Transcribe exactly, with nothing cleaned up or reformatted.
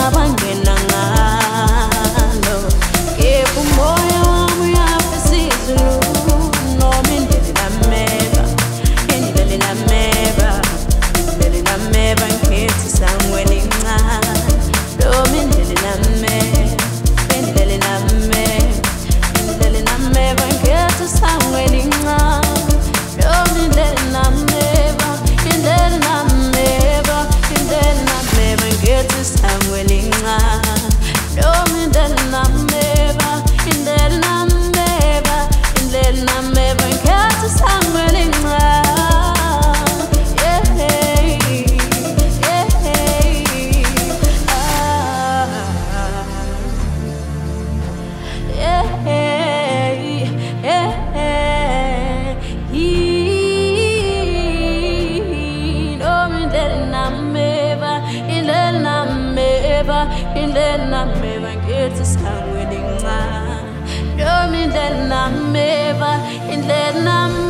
abangena ngalo. Kepha umoya wami uyafisa izulu, noma indlela ilameba, indlela ilameba, indlela ilameba ngithi sangweni incane. Noma indlela ilameba, indlela ilameba, indlela ilameba ngithi sangweni incane. Noma indlela ilameba, indlela ilameba, indlela ilameba ngithi sangweni incane. Noma indlela ilameba, indlela ilameba, indlela ilameba ngithi sangweni incane. Yeah, yeah, ah, yeah, yeah, noma indlela ilameba, indlela ilameba, indlela ilameba ngithi sangweni incane. Noma indlela ilameba, indlela ilameba